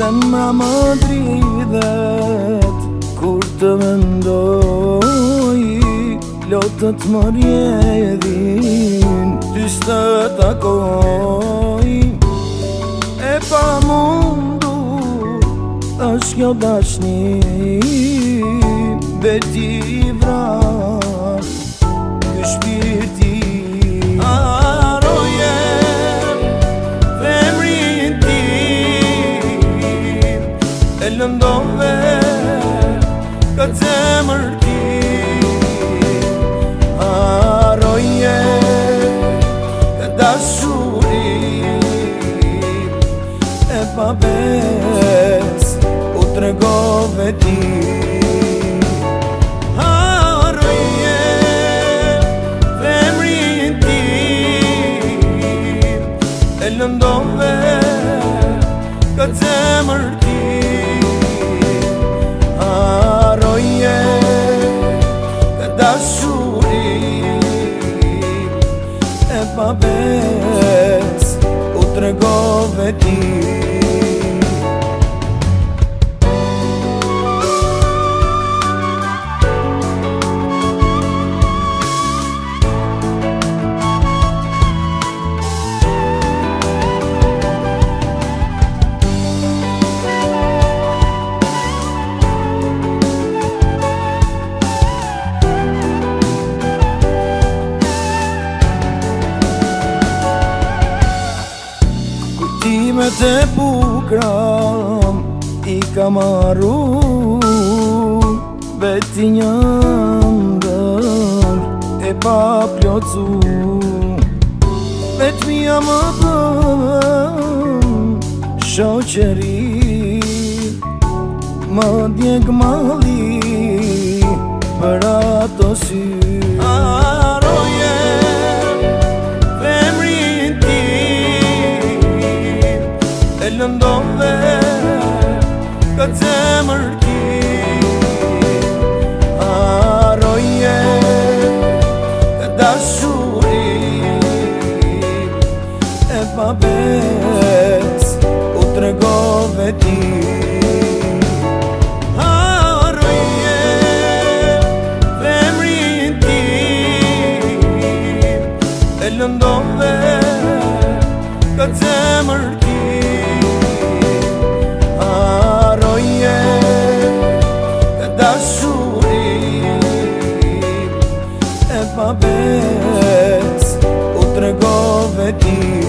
Zemra më dridhet kur të mendoj, lotët më rjedhin ty s'të takoj. E pa mundur është kjo dashni, beti i vrar ky shpirti. Haroje femrin tim, e lëndove ka zemër tim. Haroje ka dashuri, e pa bes u tregove ti. Haroje femrin tim, e lëndove ka zemër tim. Haroje ka dashuri, e pa bes u tregove ti. Kujtimet e bukra i ka marru, veti një ndër e pa plotsu. Vetmia më bën shoqëri, më djeg malli për ato sy. Haroje femrin tim, e lëndove ka zemër tim. Haroje ka dashuri, e pa bes u tregove ti. Haroje femrin tim, e lëndove ka zemër tim. Haroje ka dashuri, e pa bes u tregove ti.